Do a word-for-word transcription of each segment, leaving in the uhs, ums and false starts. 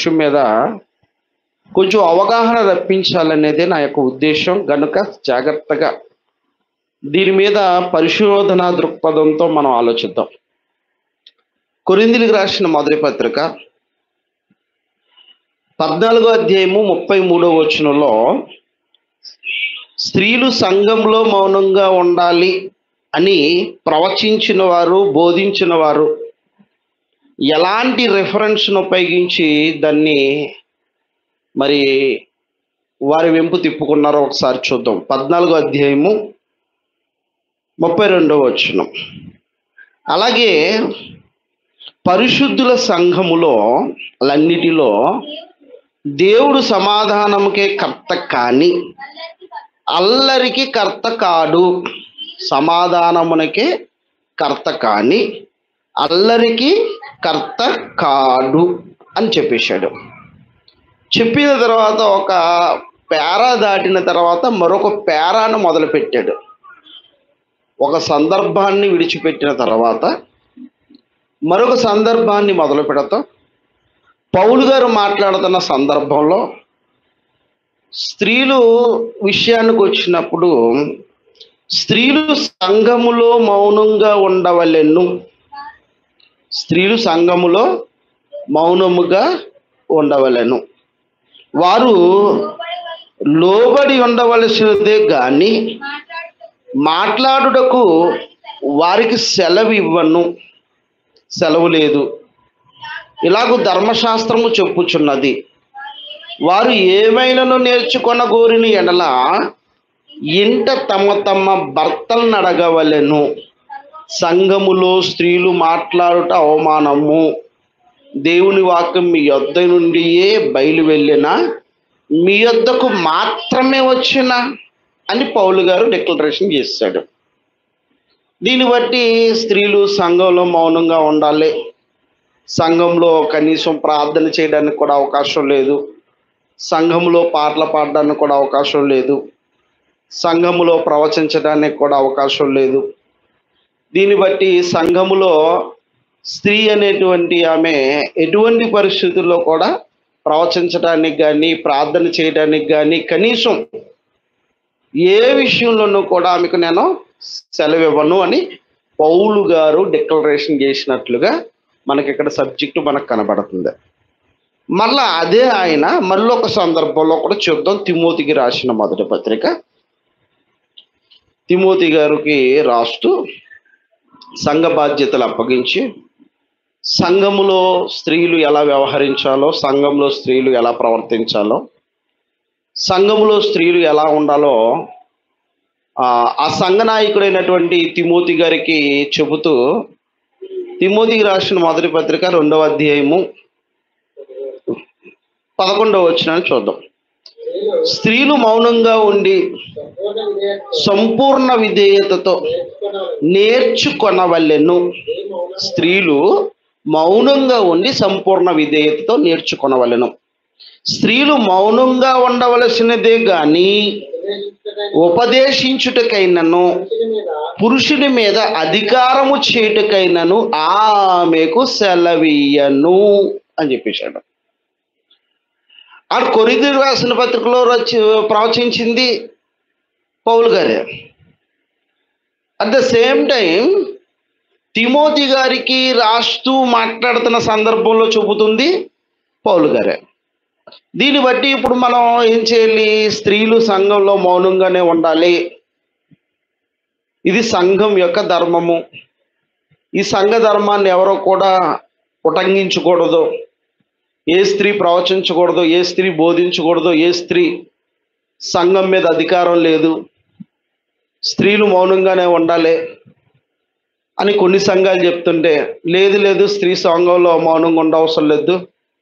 విషయం మీద కొంచెం అవగాహన రప్పించాలనేదే నా యొక్క ఉద్దేశం. గనుక జాగ్రత్తగా దీని మీద పరిశోధన దృక్పథంతో మనం ఆలోచిద్దాం. కొరింథీయులకు రాసిన మొదటి పత్రిక పద్నాలుగో అధ్యాయము ముప్పై మూడో వచనంలో స్త్రీలు సంఘంలో మౌనంగా ఉండాలి అని ప్రవచించిన వారు, బోధించిన వారు ఎలాంటి రెఫరెన్స్ను ఉపయోగించి దాన్ని మరి వారి వెంపు తిప్పుకున్నారో ఒకసారి చూద్దాం. పద్నాలుగో అధ్యాయము ముప్పై రెండవ వచనం. అలాగే పరిశుద్ధుల సంఘములో అన్నిటిలో దేవుడు సమాధానముకే కర్త కాని అల్లరికి కర్త కాడు. సమాధానమునకే కర్త కాని అల్లరికి కర్త కాడు అని చెప్పేశాడు. చెప్పిన తర్వాత ఒక పేరా దాటిన తర్వాత మరొక పేరాను మొదలుపెట్టాడు. ఒక సందర్భాన్ని విడిచిపెట్టిన తర్వాత మరొక సందర్భాన్ని మొదలు పెడతాం. పౌలు గారు మాట్లాడుతున్న సందర్భంలో స్త్రీలు విషయానికి వచ్చినప్పుడు స్త్రీలు సంఘములో మౌనంగా ఉండవలెను. స్త్రీలు సంఘములో మౌనముగా ఉండవలెను. వారు లోబడి ఉండవలసినదే కానీ మాట్లాడుటకు వారికి సెలవు ఇవ్వను, సెలవు లేదు. ఇలాగూ ధర్మశాస్త్రము చెప్పుచున్నది. వారు ఏమైనాను నేర్చుకొనగోరిన ఎడల ఇంట తమ తమ భర్తలను అడగవలెను. సంఘములో స్త్రీలు మాట్లాడుట అవమానము. దేవుని వాక్యం మీ యొద్ద నుండియే బయలు వెళ్ళిన మీ యొద్దకు మాత్రమే వచ్చిన అని పౌలు గారు డిక్లరేషన్ చేశాడు. దీన్ని బట్టి స్త్రీలు సంఘంలో మౌనంగా ఉండాలి. సంఘంలో కనీసం ప్రార్థన చేయడానికి కూడా అవకాశం లేదు. సంఘంలో పాటలు పాడడానికి కూడా అవకాశం లేదు. సంఘములో ప్రవచించడానికి కూడా అవకాశం లేదు. దీన్ని బట్టి సంఘములో స్త్రీ అనేటువంటి ఆమె ఎటువంటి పరిస్థితుల్లో కూడా ప్రవచించడానికి కానీ ప్రార్థన చేయడానికి కానీ కనీసం ఏ విషయంలోనూ కూడా ఆమెకు నేను సెలవు ఇవ్వను అని పౌలు గారు డిక్లరేషన్ చేసినట్లుగా మనకి ఇక్కడ సబ్జెక్టు మనకు కనబడుతుంది. మళ్ళా అదే ఆయన మళ్ళీ ఒక సందర్భంలో కూడా చూద్దాం. తిమోతికి రాసిన మొదటి పత్రిక తిమోతి గారికి రాస్తూ సంఘ బాధ్యతలు అప్పగించి సంఘములో స్త్రీలు ఎలా వ్యవహరించాలో, సంఘంలో స్త్రీలు ఎలా ప్రవర్తించాలో, సంఘములో స్త్రీలు ఎలా ఉండాలో ఆ సంఘ నాయకుడైనటువంటి తిమోతి గారికి చెబుతూ తిమోతికి రాసిన మొదటి పత్రిక రెండవ అధ్యాయము పదకొండవ వచనాన్ని చూద్దాం. స్త్రీలు మౌనంగా ఉండి సంపూర్ణ విధేయతతో నేర్చుకొనవలెను. స్త్రీలు మౌనంగా ఉండి సంపూర్ణ విధేయతతో నేర్చుకొనవలెను. స్త్రీలు మౌనంగా ఉండవలసినదే గాని ఉపదేశించుటకైనను పురుషుని మీద అధికారము చేయుటకైనను ఆమెకు సెలవీయను అని చెప్పేశాడు. ఆ కొరింథీయులకు రాసిన పత్రికలో రచి ప్రవచించింది పౌలు గారే. అట్ ద సేమ్ టైం తిమోతి గారికి రాస్తూ మాట్లాడుతున్న సందర్భంలో చెబుతుంది పౌలు గారే. దీన్ని బట్టి ఇప్పుడు మనం ఏం చేయాలి? స్త్రీలు సంఘంలో మౌనంగానే ఉండాలి. ఇది సంఘం యొక్క ధర్మము. ఈ సంఘ ధర్మాన్ని ఎవరో కూడా ఉటంకించకూడదు. ఏ స్త్రీ ప్రవచించకూడదు, ఏ స్త్రీ బోధించకూడదు, ఏ స్త్రీ సంఘం మీద అధికారం లేదు, స్త్రీలు మౌనంగానే ఉండాలి అని కొన్ని సంఘాలు చెప్తుంటే, లేదు లేదు స్త్రీ సంఘంలో మౌనంగా ఉండవసరం లేదు,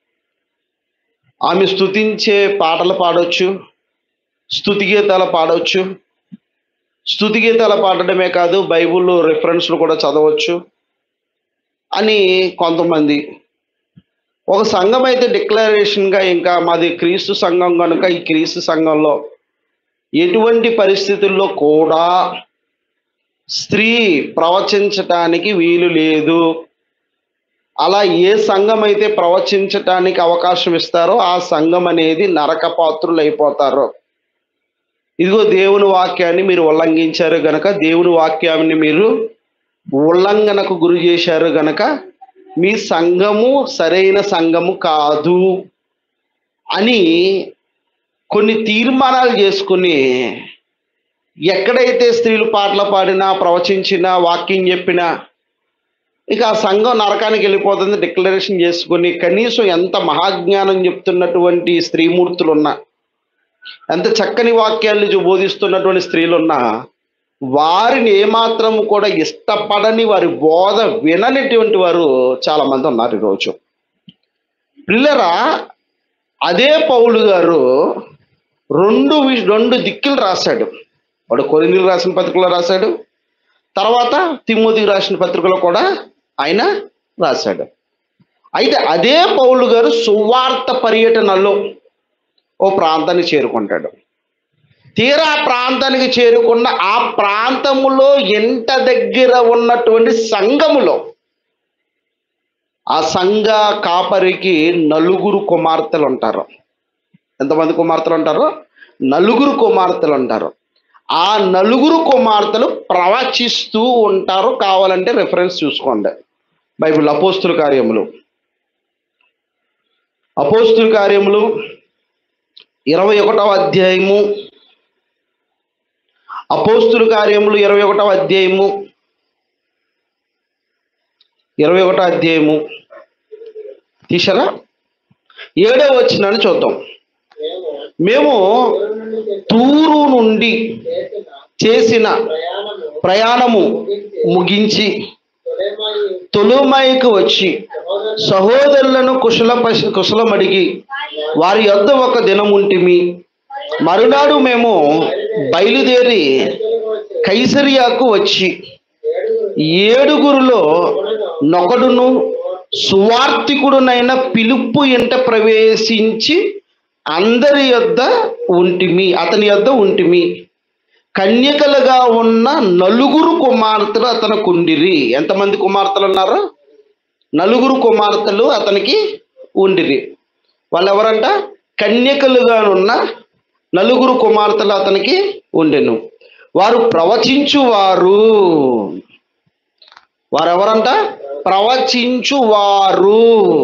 ఆమె స్తుతించే పాటలు పాడవచ్చు, స్తుతి గీతాలు పాడవచ్చు, స్తుతి గీతాలు పాడడమే కాదు బైబిల్ రిఫరెన్స్లు కూడా చదవచ్చు అని కొంతమంది. ఒక సంఘం అయితే డిక్లరేషన్గా ఇంకా మాది క్రీస్తు సంఘం కనుక ఈ క్రీస్తు సంఘంలో ఎటువంటి పరిస్థితుల్లో కూడా స్త్రీ ప్రవచించటానికి వీలు లేదు అలా ఏ సంఘం అయితే ప్రవచించటానికి అవకాశం ఇస్తారో ఆ సంఘం అనేది నరక పాత్రులు అయిపోతారు. ఇదిగో దేవుని వాక్యాన్ని మీరు ఉల్లంఘించారు గనక, దేవుని వాక్యాన్ని మీరు ఉల్లంఘనకు గురి చేశారు గనక మీ సంఘము సరైన సంఘము కాదు అని కొన్ని తీర్మానాలు చేసుకుని, ఎక్కడైతే స్త్రీలు పాటలు పాడినా, ప్రవచించినా, వాక్యం చెప్పినా ఇక ఆ సంఘం నరకానికి వెళ్ళిపోతుంది డిక్లరేషన్ చేసుకుని, కనీసం ఎంత మహాజ్ఞానం చెప్తున్నటువంటి స్త్రీమూర్తులు ఉన్నా, ఎంత చక్కని వాక్యాన్ని బోధిస్తున్నటువంటి స్త్రీలున్నా వారిని ఏమాత్రం కూడా ఇష్టపడని, వారి బోధ విననిటువంటి వారు చాలామంది ఉన్నారు ఈరోజు. పిల్లరా, అదే పౌలు గారు రెండు రెండు దిక్కులు రాశాడు. వాడు కొరింథీయులకు రాసిన పత్రికలో రాశాడు, తర్వాత తిమోతికి రాసిన పత్రికలో కూడా ఆయన రాశాడు. అయితే అదే పౌలు గారు సువార్త పర్యటనలో ఓ ప్రాంతానికి చేరుకుంటాడు. తీరా ప్రాంతానికి చేరుకున్న ఆ ప్రాంతములో ఎంత దగ్గర ఉన్నటువంటి సంఘములో ఆ సంఘ కాపరికి నలుగురు కుమార్తెలు ఉంటారు. ఎంతమంది కుమార్తెలు ఉంటారు? నలుగురు కుమార్తెలు ఉంటారు. ఆ నలుగురు కుమార్తెలు ప్రవచిస్తూ ఉంటారు. కావాలంటే రెఫరెన్స్ చూసుకోండి, బైబిల్ అపోస్తుల కార్యములు అపోస్తుల కార్యములు ఇరవై ఒకటవ అధ్యాయము అపోస్తుల కార్యములు ఇరవై ఒకటవ అధ్యాయము ఇరవై ఒకటో అధ్యాయము తీసారా? ఏడవ వచనాన్ని చూద్దాం. మేము తూరు నుండి చేసిన ప్రయాణము ముగించి తొలెమాయికి వచ్చి సహోదరులను కుశల కుశలమడిగి వారి యొద్ద ఒక దినం ఉంటిమి. మరునాడు మేము బయలుదేరి కైసరియాకు వచ్చి ఏడుగురులో నొకడును సువార్తికుడునైన ఫిలిప్పు ఇంట ప్రవేశించి అందరి యొద్ద ఉంటిమి అతని యొద్ద ఉంటిమి. కన్యకలుగా ఉన్న నలుగురు కుమార్తెలు అతనికి ఉండిరి. ఎంతమంది కుమార్తెలు ఉన్నారు? నలుగురు కుమార్తెలు అతనికి ఉండిరి. వాళ్ళు ఎవరంట? కన్యకలుగా ఉన్న నలుగురు కుమార్తెలు అతనికి ఉండెను. వారు ప్రవచించువారు. వారెవరంట? ప్రవచించువారు.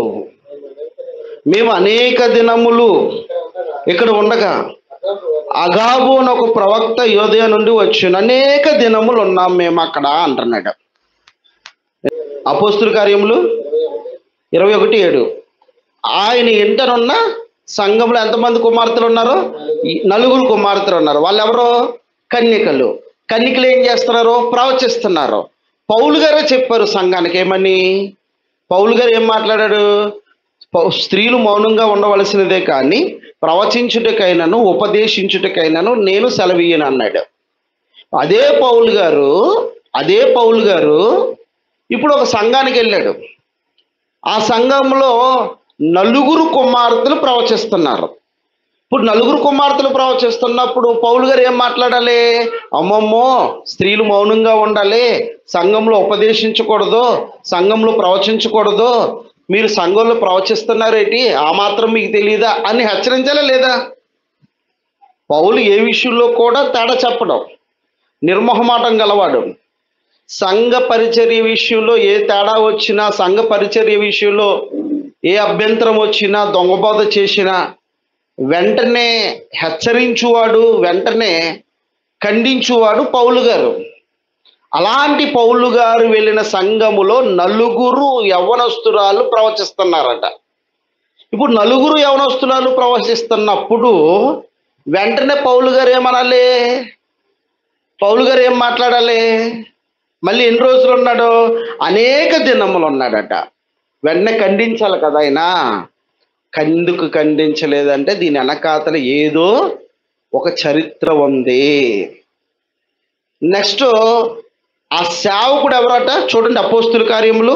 మేము అనేక దినములు ఇక్కడ ఉండగా అగాబు అని ఒక ప్రవక్త యోదయ నుండి వచ్చిన అనేక దినములు ఉన్నాం మేము అక్కడ అంటున్నాడు. అపోస్తుల కార్యములు ఇరవై ఒకటి ఏడు. ఆయన ఇంటనున్న సంఘంలో ఎంతమంది కుమార్తెలు ఉన్నారు? నలుగురు కుమార్తెలు ఉన్నారు. వాళ్ళు ఎవరో? కన్యకలు. కన్యకలు ఏం చేస్తున్నారు? ప్రవచిస్తున్నారు. పౌలు గారే చెప్పారు సంఘానికి ఏమని. పౌలు గారు ఏం మాట్లాడాడు? స్త్రీలు మౌనంగా ఉండవలసినదే కానీ ప్రవచించుటకైనాను ఉపదేశించుటకైనాను నేను సెలవీయను అన్నాడు. అదే పౌలు గారు అదే పౌలు గారు ఇప్పుడు ఒక సంఘానికి వెళ్ళాడు. ఆ సంఘంలో నలుగురు కుమార్తెలు ప్రవచిస్తున్నారు. ఇప్పుడు నలుగురు కుమార్తెలు ప్రవచిస్తున్నప్పుడు పౌలు గారు ఏం మాట్లాడాలి? అమ్మమ్మో, స్త్రీలు మౌనంగా ఉండాలి, సంఘంలో ఉపదేశించకూడదు, సంఘంలో ప్రవచించకూడదు, మీరు సంఘంలో ప్రవచిస్తున్నారేంటి, ఆ మాత్రం మీకు తెలియదా అని హెచ్చరించాలా లేదా? పౌలు ఏ విషయంలో కూడా తేడా చెప్పడం, నిర్మోహమాటం గలవాడు. సంఘ పరిచర్య విషయంలో ఏ తేడా వచ్చినా, సంఘ పరిచర్య విషయంలో ఏ అభ్యంతరం వచ్చినా, దొంగబోధ చేసినా వెంటనే హెచ్చరించువాడు, వెంటనే ఖండించువాడు పౌలు గారు. అలాంటి పౌలు గారు వెళ్ళిన సంఘములో నలుగురు యవ్వనస్తురాలు ప్రవచిస్తున్నారట. ఇప్పుడు నలుగురు యవ్వనస్తురాలు ప్రవచిస్తున్నప్పుడు వెంటనే పౌలు గారు ఏమనాలి? పౌలు గారు ఏం మాట్లాడాలి? మళ్ళీ ఎన్ని రోజులు ఉన్నాడు? అనేక దినములు ఉన్నాడట. వెంటనే ఖండించాలి కదా ఆయన. ఎందుకు ఖండించలేదంటే దీని వెనకాతల ఏదో ఒక చరిత్ర ఉంది. నెక్స్ట్ ఆ సేవకుడు ఎవరట? చూడండి, అపోస్తుల కార్యములు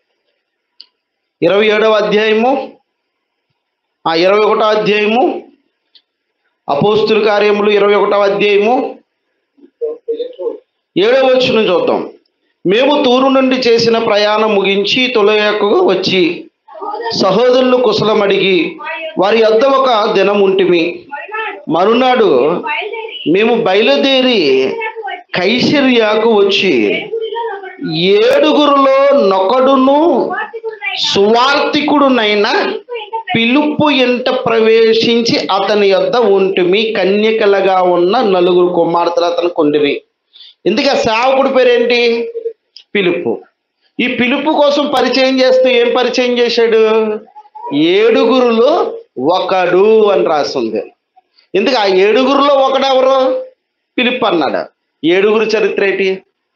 ఇరవై ఏడవ అధ్యాయము ఆ ఇరవై ఒకటో అధ్యాయము అపోస్తుల కార్యములు ఇరవై ఒకటవ అధ్యాయము ఏడవ వచనం చూద్దాం. మేము తూరు నుండి చేసిన ప్రయాణం ముగించి తొలయకు వచ్చి సహోదరులు కుశలం అడిగి వారి యొద్ద ఒక దినం ఉంటిమి. మరునాడు మేము బయలుదేరి కైసరియాకు వచ్చి ఏడుగురులో నొకడును సువార్తికుడునైన పిలుపు ఎంట ప్రవేశించి అతని యొద్ద ఉంటిమి. కన్యకలుగా ఉన్న నలుగురు కుమార్తెలు అతను కొండిరి. ఇందుకే సేవకుడి పేరేంటి? పిలుపు. ఈ పిలుపు కోసం పరిచయం చేస్తూ ఏం పరిచయం చేశాడు? ఏడుగురులో ఒకడు అని రాస్తుంది. ఎందుకు ఆ ఏడుగురులో ఒకడెవరు? పిలుపు అన్నాడు. ఏడుగురు చరిత్ర ఏంటి?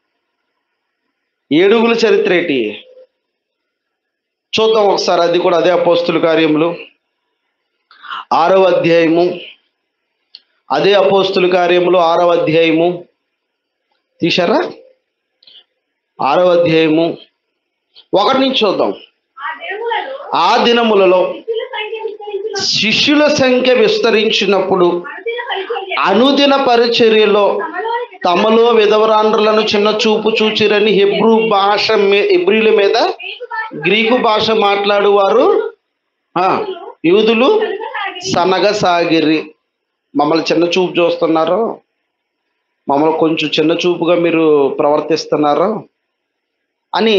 ఏడుగురు చరిత్ర ఏంటి చూద్దాం ఒకసారి. అది కూడా అదే అపోస్తుల కార్యములు ఆరవ అధ్యాయము. అదే అపోస్తుల కార్యములు ఆరవ అధ్యాయము తీశారా? ఆరవ అధ్యాయము ఒకటి నుంచి చూద్దాం. ఆ దినములలో శిష్యుల సంఖ్య విస్తరించినప్పుడు అనుదిన పరిచర్యలో తమలో విధవరాండ్రులను చిన్న చూపు చూచిరని హెబ్రూ భాష హెబ్రీల మీద గ్రీకు భాష మాట్లాడువారు యూదులు సనగసాగిరి. మమ్మల్ని చిన్న చూపు చూస్తున్నారు, మమ్మల్ని కొంచెం చిన్న చూపుగా మీరు ప్రవర్తిస్తున్నారు అని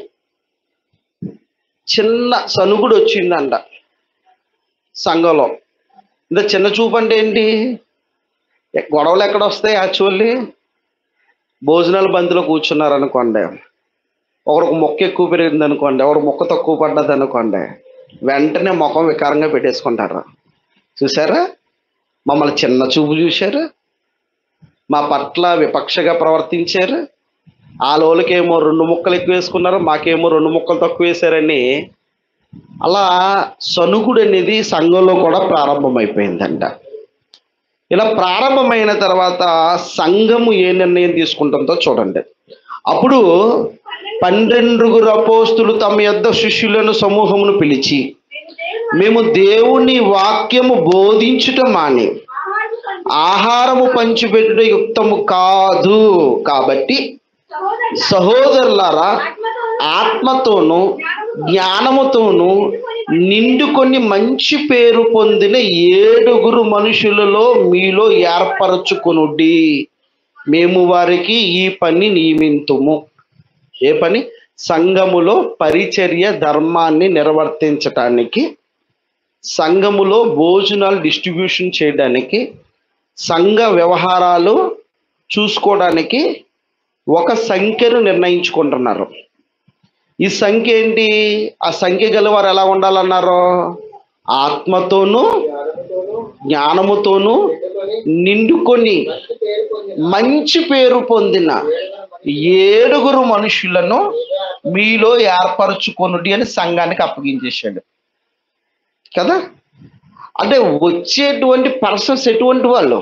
చిన్న సనుగుడు వచ్చిందంట సంఘంలో. ఇంత చిన్న చూపు అంటే ఏంటి? గొడవలు ఎక్కడ వస్తాయి? యాక్చువల్లీ భోజనాల బంతిలో కూర్చున్నారు అనుకోండి, ఒకరికి మొక్క ఎక్కువ పెరిగింది అనుకోండి, ఒకరు మొక్క తక్కువ పడ్డది అనుకోండి, వెంటనే ముఖం వికారంగా పెట్టేసుకుంటారు. చూసారా? మమ్మల్ని చిన్న చూపు చూశారు, మా పట్ల విపక్షగా ప్రవర్తించారు. ఆ లోలకేమో రెండు ముక్కలు ఎక్కువ వేసుకున్నారు, మాకేమో రెండు ముక్కలు తక్కువ వేశారని అలా సనుగుడు అనేది సంఘంలో కూడా ప్రారంభమైపోయిందంట. ఇలా ప్రారంభమైన తర్వాత సంఘము ఏ నిర్ణయం తీసుకుంటుందో చూడండి. అప్పుడు పన్నెండుగురు అపోస్తులు తమ యొద్ద శిష్యులను సమూహమును పిలిచి, మేము దేవుని వాక్యము బోధించుట మాని ఆహారము పంచిపెట్టుట యుక్తము కాదు. కాబట్టి సహోదరులారా, ఆత్మతోనూ జ్ఞానముతోనూ నిండుకొని మంచి పేరు పొందిన ఏడుగురు మనుషులలో మీలో ఏర్పరచుకొనుడి. మేము వారికి ఈ పని నియమింతుము. ఏ పని? సంఘములో పరిచర్య ధర్మాన్ని నిర్వర్తించటానికి, సంఘములో భోజనాలు డిస్ట్రిబ్యూషన్ చేయడానికి, సంఘ వ్యవహారాలు చూసుకోవడానికి ఒక సంఖ్యను నిర్ణయించుకుంటున్నారు. ఈ సంఖ్య ఏంటి? ఆ సంఖ్య గల వారు ఎలా ఉండాలన్నారు? ఆత్మతోనూ జ్ఞానముతోనూ నిండుకొని మంచి పేరు పొందిన ఏడుగురు మనుషులను మీలో ఏర్పరచుకొనుడి అని సంఘానికి అప్పగించేశాడు కదా. అంటే వచ్చేటువంటి పర్సన్స్ ఎటువంటి వాళ్ళు?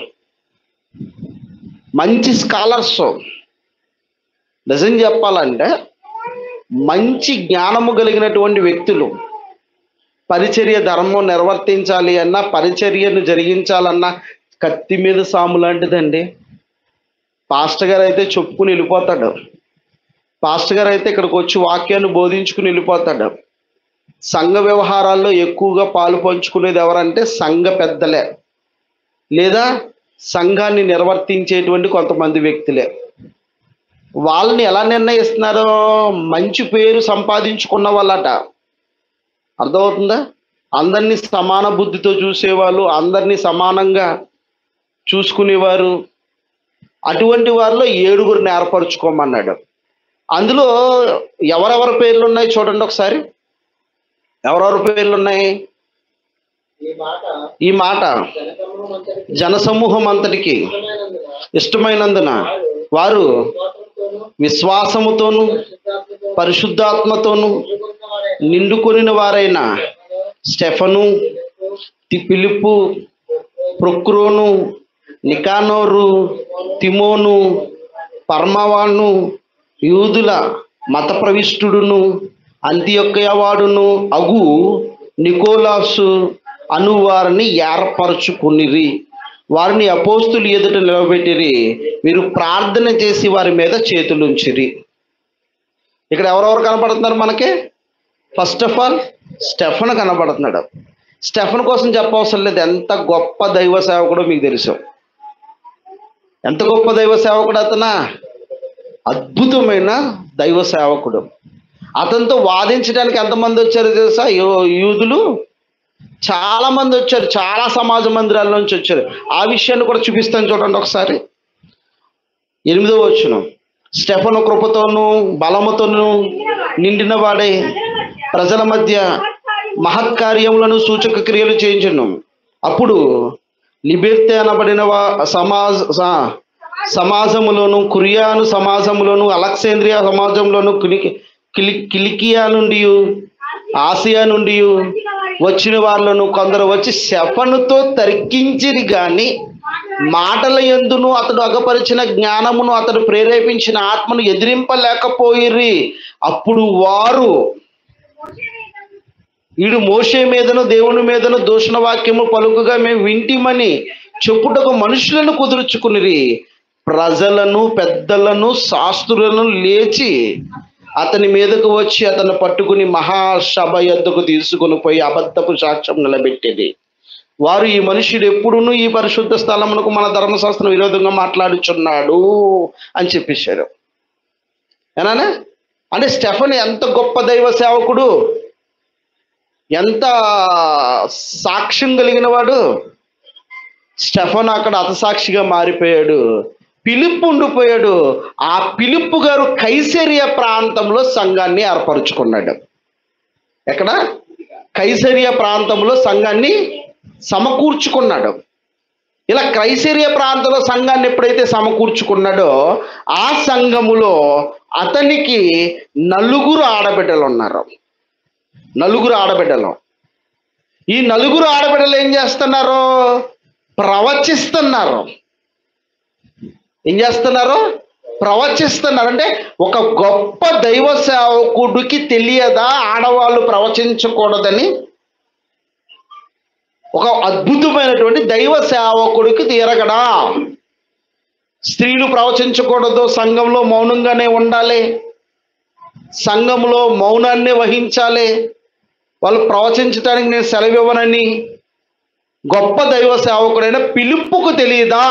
మంచి స్కాలర్స్. నిజం చెప్పాలంటే మంచి జ్ఞానము కలిగినటువంటి వ్యక్తులు. పరిచర్య ధర్మం నిర్వర్తించాలి అన్నా, పరిచర్యను జరిగించాలన్నా కత్తి మీద సాము లాంటిదండి. పాస్టర్ గారు అయితే చెప్పుకుని వెళ్ళిపోతాడు. పాస్టర్ గారు అయితే ఇక్కడికి వచ్చి వాక్యాన్ని బోధించుకుని వెళ్ళిపోతాడు. సంఘ వ్యవహారాల్లో ఎక్కువగా పాలు పంచుకునేది ఎవరంటే సంఘ పెద్దలే, లేదా సంఘాన్ని నిర్వర్తించేటువంటి కొంతమంది వ్యక్తులే. వాళ్ళని ఎలా నిర్ణయిస్తున్నారో? మంచి పేరు సంపాదించుకున్న వాళ్ళట. అర్థమవుతుందా? అందరినీ సమాన బుద్ధితో చూసేవాళ్ళు, అందరినీ సమానంగా చూసుకునేవారు. అటువంటి వారిలో ఏడుగురిని ఏర్పరచుకోమన్నాడు. అందులో ఎవరెవరి పేర్లు ఉన్నాయి చూడండి ఒకసారి. ఎవరెవరి పేర్లు ఉన్నాయి? ఈ మాట జనసమూహం అంతటికి ఇష్టమైనందున వారు విశ్వాసముతోను పరిశుద్ధాత్మతోను నిండుకొనిన వారైన స్టెఫను, ఫిలిప్పు, ప్రొక్రోను, నికానోరు, తిమోను, పర్మవాను, యూదుల మత ప్రవిష్టుడును అంతియొక్కయవాడును అగు నికోలాసు అను వారిని ఏర్పరచుకునిరి. వారిని అపోస్తులు ఎదుట నిలబెట్టిరి. వీరు ప్రార్థన చేసి వారి మీద చేతులుంచిరి. ఇక్కడ ఎవరెవరు కనపడుతున్నారు మనకి? ఫస్ట్ ఆఫ్ ఆల్ స్టెఫన్ కనపడుతున్నాడు. స్టెఫన్ కోసం చెప్పవసరం లేదు, ఎంత గొప్ప దైవ సేవకుడో మీకు తెలుసు. ఎంత గొప్ప దైవ సేవకుడు అతనా? అద్భుతమైన దైవ సేవకుడు. అతనితో వాదించడానికి ఎంతమంది వచ్చారు తెలుసా? యూదులు చాలా మంది వచ్చారు, చాలా సమాజ మందిరాల నుంచి వచ్చారు. ఆ విషయాన్ని కూడా చూపిస్తాను చూడండి ఒకసారి. ఎనిమిదో వచనం, స్టెఫను కృపతోనూ బలముతోనూ నిండిన వాడే ప్రజల మధ్య మహత్కార్యములను సూచక క్రియలు చేయించను. అప్పుడు లిబెర్తే అనబడిన సమాజ సమాజములోను, కురియాను సమాజంలోను, అలెగ్జాంద్రియా సమాజంలోను, కిలి కిలికియా నుండి, ఆసియా నుండి వచ్చిన వాళ్ళను కొందరు వచ్చి స్టెఫనుతో తర్కించిరి గాని మాటల యందును అతడు అగపరిచిన జ్ఞానమును అతడు ప్రేరేపించిన ఆత్మను ఎదిరింపలేకపోయిరి. అప్పుడు వారు వీడు మోషే మీదను దేవుని మీదను దూషణ వాక్యము పలుకుగా మేము వింటిమని చెప్పుటకు మనుషులను కుదుర్చుకునిరి. ప్రజలను, పెద్దలను, శాస్త్రులను లేచి అతని మీదకు వచ్చి అతను పట్టుకుని మహాసభ యొద్దకు తీసుకుని పోయి అబద్ధపు సాక్ష్యం నిలబెట్టేది. వారు ఈ మనుషుడు ఎప్పుడునూ ఈ పరిశుద్ధ స్థలమునకు మన ధర్మశాస్త్రం విరోధంగా మాట్లాడుచున్నాడు అని చెప్పేశారు. ఏనా? అంటే స్టెఫన్ ఎంత గొప్ప దైవ సేవకుడు, ఎంత సాక్ష్యం కలిగిన వాడు. స్టెఫన్ అక్కడ హతసాక్షిగా మారిపోయాడు. ఫిలిప్పు ఉండిపోయాడు. ఆ ఫిలిప్పు గారు కైసరియా ప్రాంతంలో సంఘాన్ని ఏర్పరచుకున్నాడు. ఎక్కడ? కైసరియా ప్రాంతంలో సంఘాన్ని సమకూర్చుకున్నాడు. ఇలా కైసరియా ప్రాంతంలో సంఘాన్ని ఎప్పుడైతే సమకూర్చుకున్నాడో ఆ సంఘములో అతనికి నలుగురు ఆడబిడ్డలు ఉన్నారు. నలుగురు ఆడబిడ్డలు. ఈ నలుగురు ఆడబిడ్డలు ఏం చేస్తున్నారు? ప్రవచిస్తున్నారు. ఏం చేస్తున్నారు? ప్రవచిస్తున్నారు. అంటే ఒక గొప్ప దైవ సేవకుడికి తెలియదా ఆడవాళ్ళు ప్రవచించకూడదని? ఒక అద్భుతమైనటువంటి దైవ సేవకుడికి తీరగడా? స్త్రీలు ప్రవచించకూడదు, సంఘంలో మౌనంగానే ఉండాలి, సంఘంలో మౌనాన్ని వహించాలి, వాళ్ళు ప్రవచించడానికి నేను సెలవు ఇవ్వనని గొప్ప దైవ సేవకుడైన ఫిలిప్పుకు తెలియదా?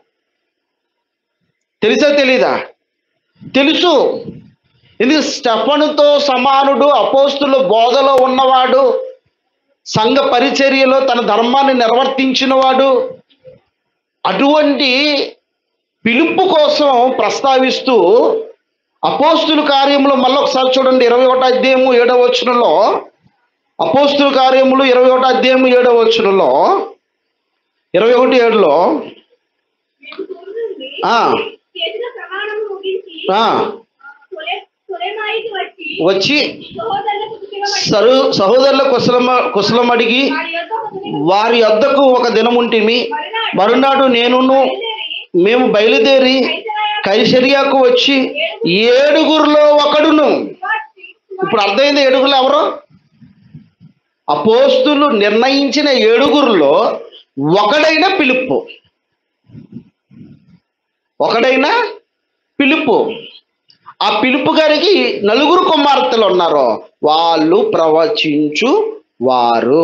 తెలుసా తెలీదా? తెలుసు. ఎందుకు? స్టెఫనుతో సమానుడు, అపోస్తుల బోధలో ఉన్నవాడు, సంఘ పరిచర్యలో తన ధర్మాన్ని నిర్వర్తించినవాడు. అటువంటి ఫిలిప్పు కోసం ప్రస్తావిస్తూ అపోస్తుల కార్యములు మళ్ళీ ఒకసారి చూడండి, ఇరవై ఒకటో అధ్యాయము ఏడవ వచనంలో, అపోస్తుల కార్యములు ఇరవై ఒకటో అధ్యాయము ఏడవ వచనంలో, ఇరవై ఒకటి ఏడులో వచ్చి సరు సహోదరుల కుశలమ కుశలం అడిగి వారి వద్దకు ఒక దినం ఉంటిమి. మరునాడు నేనును మేము బయలుదేరి కైసరియాకు వచ్చి ఏడుగురులో ఒకడును. ఇప్పుడు అర్థమైంది ఏడుగురు ఎవరు? అపోస్తులు నిర్ణయించిన ఏడుగురులో ఒకడైన ఫిలిప్పు. ఒకడైన ఫిలిప్పు. ఆ ఫిలిప్పు గారికి నలుగురు కుమార్తెలు ఉన్నారు. వాళ్ళు ప్రవచించు వారు.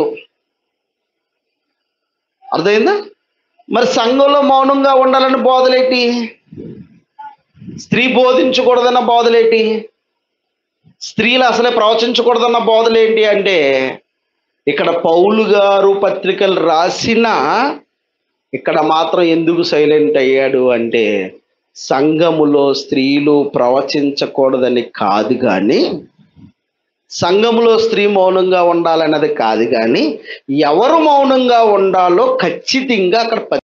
అర్థమైందా? మరి సంఘంలో మౌనంగా ఉండాలని బోధలేటి? స్త్రీ బోధించకూడదన్న బోధలేటి? స్త్రీలు అసలే ప్రవచించకూడదన్న బోధలేంటి అంటే, ఇక్కడ పౌలు గారు పత్రికలు రాసిన ఇక్కడ మాత్రం ఎందుకు సైలెంట్ అయ్యాడు అంటే, సంఘములో స్త్రీలు ప్రవచించకూడదని కాదు కానీ, సంఘములో స్త్రీ మౌనంగా ఉండాలన్నది కాదు కానీ, ఎవరు మౌనంగా ఉండాలో ఖచ్చితంగా అక్కడ